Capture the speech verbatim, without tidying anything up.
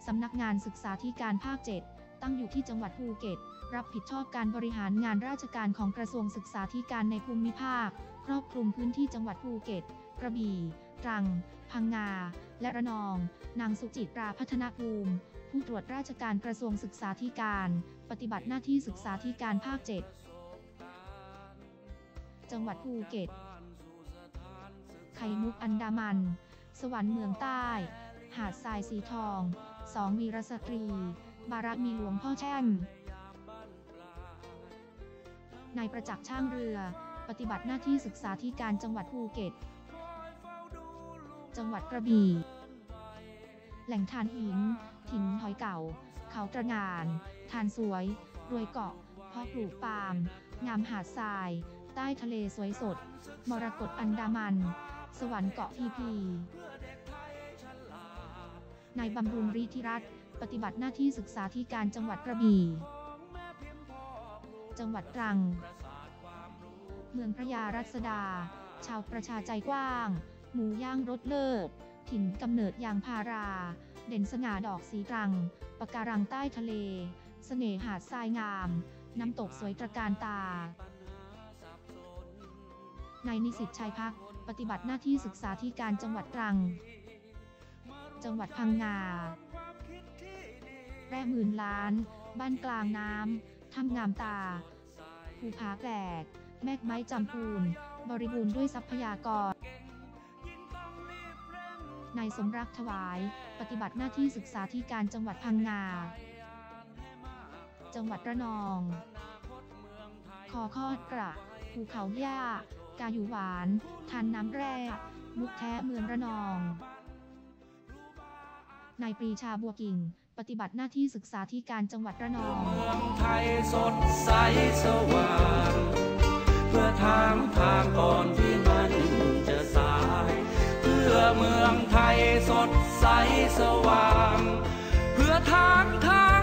สำนักงานศึกษาธิการภาคเจ็ดตั้งอยู่ที่จังหวัดภูเก็ตรับผิดชอบการบริหารงานราชการของกระทรวงศึกษาธิการในภูมิภาคครอบคลุมพื้นที่จังหวัดภูเก็ตกระบี่ตรังพังงาและระนองนางสุจิตราพัฒนาภูมิผู้ตรวจราชการกระทรวงศึกษาธิการปฏิบัติหน้าที่ศึกษาธิการภาคเจ็ดจังหวัดภูเก็ตไข่มุกอันดามันสวรรค์เมืองใต้หาดทรายสีทองสองวีรสตรีบารมีหลวงพ่อแช่มนายประจักษ์ช่างเรือปฏิบัติหน้าที่ศึกษาธิการจังหวัดภูเก็ตจังหวัดกระบี่แหล่งทานหินถิ่นหอยเก่าเขาตระหง่านทานสวยรวยเกาะเพาะปลูกปาล์มงามหาดทรายใต้ทะเลสวยสดมรกตอันดามันสวรรค์เกาะพีพีนายบำรุงฤทธิรัตน์ปฏิบัติหน้าที่ศึกษาธิการจังหวัดกระบี่จังหวัดตรังเมืองพระยารัศดาชาวประชาใจกว้างหมูย่างรสเลิศถิ่นกำเนิดยางพาราเด่นสง่าดอกสีตรังปะการังใต้ทะเลเสน่หาดทรายงามน้ำตกสวยตระการตานายนิสิตชัยพักปฏิบัติหน้าที่ศึกษาธิการจังหวัดตรังจังหวัดพังงาแร่หมื่นล้านบ้านกลางน้ำถ้ำงามตาภูผาแกลกแมกไม้จำปูนบริบูรณ์ด้วยทรัพยากรนายสมรักถวายปฏิบัติหน้าที่ศึกษาธิการจังหวัดพังงาจังหวัดระนองคอคอดกระภูเขาหญ้ากาอยู่หวานทานน้ำแร่มุกแท้เมืองระนองนายปรีชาบัวกิ่งปฏิบัติหน้าที่ศึกษาธิการจังหวัดระนองเมืองไทยสดใสสว่างเพื่อทางทางก่อนที่มันจะสายเพื่อเมืองไทยสดใสสว่างเพื่อทางทาง